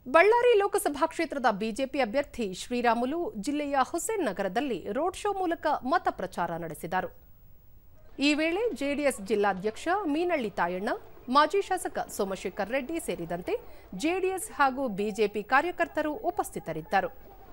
ಬಳ್ಳಾರಿ ಲೋಕಸಭಾ ಕ್ಷೇತ್ರದ ಬಿಜೆಪಿ ಅಭ್ಯರ್ಥಿ ಶ್ರೀರಾಮುಲು ಜಿಲ್ಲೆಯ ಹುಸೇನ್ ನಗರದಲ್ಲಿ ರೋಡ್ ಶೋ ಮೂಲಕ ಮತ ಪ್ರಚಾರ ನಡೆಸಿದರು. ಈ ವೇಳೆ ಜೆಡಿಎಸ್ ಜಿಲ್ಲಾಧ್ಯಕ್ಷ ಮೀನಳ್ಳಿ ತಾಯಣ್ಣ, ಮಾಜಿ ಶಾಸಕ ಸೋಮಶೇಖರ್ ರೆಡ್ಡಿ ಸೇರಿದಂತೆ ಜೆಡಿಎಸ್ ಹಾಗೂ ಬಿಜೆಪಿ ಕಾರ್ಯಕರ್ತರು ಉಪಸ್ಥಿತರಿದ್ದರು.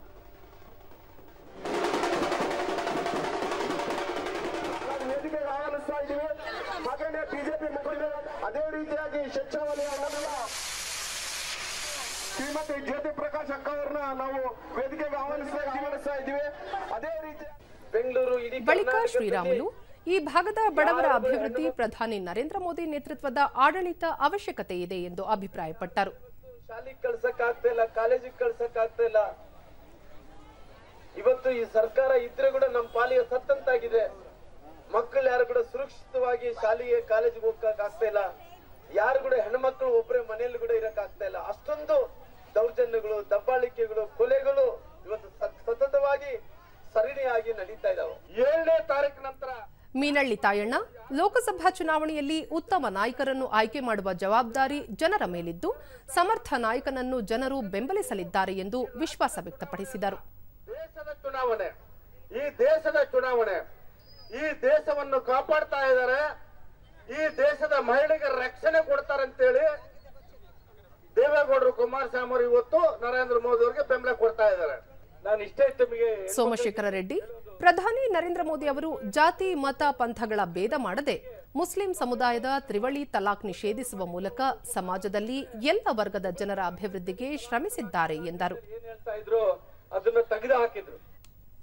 ಶ್ರೀಮತಿ ಜ್ಯೋತಿ ಪ್ರಕಾಶ್ ಅಕ್ಕ ಅವರನ್ನ ನಾವು ವೇದಿಕೆಗೆ ಆಹ್ವಾನಿಸ್ತಾ ಇದ್ದೀವಿ. ಅದೇ ರೀತಿ ಬೆಂಗಳೂರು ಬಳಿಕ ಶ್ರೀರಾಮುಲು ಈ ಭಾಗದ ಬಡವರ ಅಭಿವೃದ್ಧಿ ಪ್ರಧಾನಿ ನರೇಂದ್ರ ಮೋದಿ ನೇತೃತ್ವದ ಆಡಳಿತ ಅವಶ್ಯಕತೆ ಇದೆ ಎಂದು ಅಭಿಪ್ರಾಯಪಟ್ಟರು. ಶಾಲೆಗೆ ಕಳ್ಸಕ್ಕಾಗ್ತಾ ಇಲ್ಲ, ಕಾಲೇಜಿಗೆ ಕಳ್ಸಕ್ಕಾಗ್ತಾ ಇಲ್ಲ. ಇವತ್ತು ಈ ಸರ್ಕಾರ ಇದ್ರೆ ಕೂಡ ನಮ್ಮ ಪಾಲಿಗೆ ಸತ್ತಂತಾಗಿದೆ. ಮಕ್ಕಳು ಯಾರು ಕೂಡ ಸುರಕ್ಷಿತವಾಗಿ ಶಾಲೆಗೆ ಕಾಲೇಜಿಗೆ ಹೋಗಕ್ಕಾಗ್ತಾ ಇಲ್ಲ. ಯಾರು ಕೂಡ ಹೆಣ್ಮಕ್ಳು ಒಬ್ಬರೇ ಮನೆಯಲ್ಲಿ ಕೂಡ ಇರಕ್ಕಾಗ್ತಾ ಇಲ್ಲ. ಅಷ್ಟೊಂದು ದೌರ್ಜನ್ಯಗಳು, ದಬ್ಬಾಳಿಕೆಗಳು, ಕೊಲೆಗಳು ಇವತ್ತು ಸತತವಾಗಿ ಸರಣಿಯಾಗಿ ನಡೀತಾ ಇದಾವೆ. 7ನೇ ತಾರೀಕು ನಂತರ ಮೀನಳ್ಳಿ ತಾಯಣ್ಣ, ಲೋಕಸಭಾ ಚುನಾವಣೆಯಲ್ಲಿ ಉತ್ತಮ ನಾಯಕರನ್ನು ಆಯ್ಕೆ ಮಾಡುವ ಜವಾಬ್ದಾರಿ ಜನರ ಮೇಲಿದ್ದು, ಸಮರ್ಥ ನಾಯಕನನ್ನು ಜನರು ಬೆಂಬಲಿಸಲಿದ್ದಾರೆ ಎಂದು ವಿಶ್ವಾಸ ವ್ಯಕ್ತಪಡಿಸಿದರು. ದೇಶದ ಚುನಾವಣೆ ಈ ದೇಶವನ್ನು ಕಾಪಾಡ್ತಾ ಇದ್ದಾರೆ. ಈ ದೇಶದ ಮಹಿಳೆಗೆ ರಕ್ಷಣೆ ಕೊಡ್ತಾರೆ ಅಂತೇಳಿ ದೇವೇಗೌಡರು, ಕುಮಾರಸ್ವಾಮಿ ಅವರು ಇವತ್ತು ನರೇಂದ್ರ ಮೋದಿ ಅವರಿಗೆ ಬೆಂಬಲ ಕೊಡ್ತಾ ಇದ್ದಾರೆ. ನಾನು ಇಷ್ಟೇ ತಮಗೆ ಸೋಮಶೇಖರ ರೆಡ್ಡಿ, ಪ್ರಧಾನಿ ನರೇಂದ್ರ ಮೋದಿ ಅವರು ಜಾತಿ, ಮತ, ಪಂಥಗಳ ಭೇದ ಮಾಡದೆ ಮುಸ್ಲಿಂ ಸಮುದಾಯದ ತ್ರಿವಳಿ ತಲಾಖ್ ನಿಷೇಧಿಸುವ ಮೂಲಕ ಸಮಾಜದಲ್ಲಿ ಎಲ್ಲ ವರ್ಗದ ಜನರ ಅಭಿವೃದ್ಧಿಗೆ ಶ್ರಮಿಸಿದ್ದಾರೆ ಎಂದರು. ಅದನ್ನ ತೆಗೆದು ಹಾಕಿದ್ರು.